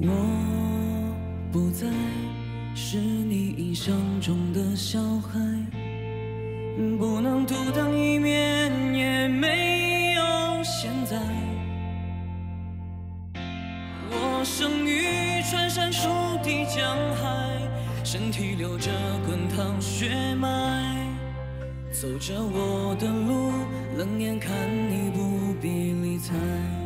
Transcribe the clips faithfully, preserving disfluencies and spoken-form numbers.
我不再是你印象中的小孩，不能独当一面，也没有现在。我生于穿山出地江海，身体流着滚烫血脉，走着我的路，冷眼看你不必理睬。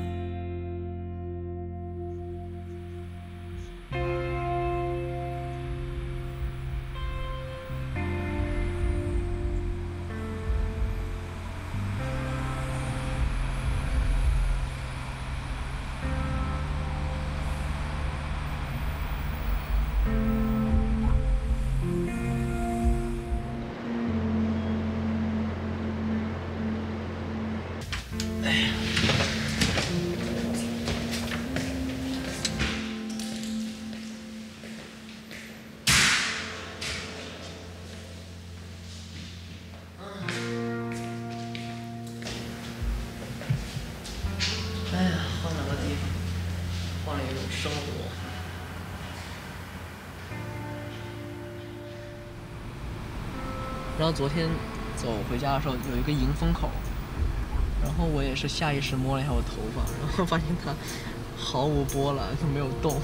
生活。然后昨天走回家的时候有一个迎风口，然后我也是下意识摸了一下我头发，然后发现它毫无波澜，它没有动。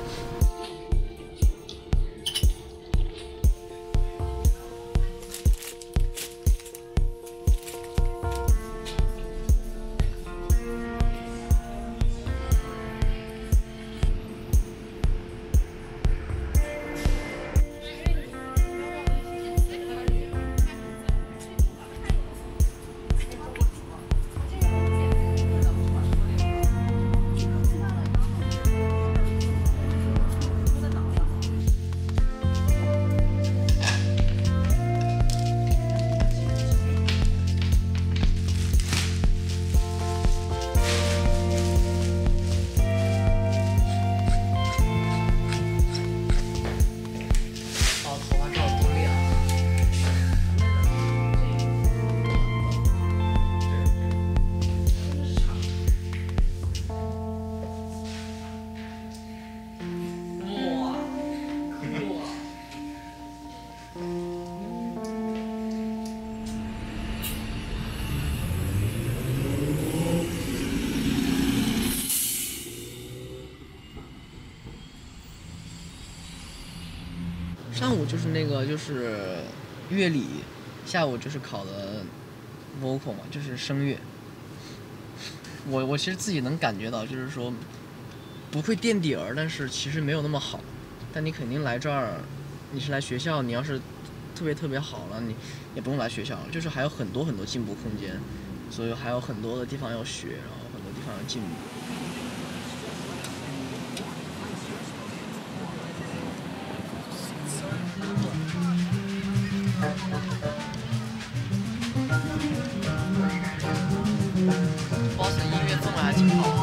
上午就是那个就是乐理，下午就是考的 vocal 嘛，就是声乐。我我其实自己能感觉到，就是说不会垫底儿，但是其实没有那么好。但你肯定来这儿，你是来学校，你要是特别特别好了，你也不用来学校了，就是还有很多很多进步空间，所以还有很多的地方要学，然后很多地方要进步。Boston 音乐氛围还挺好。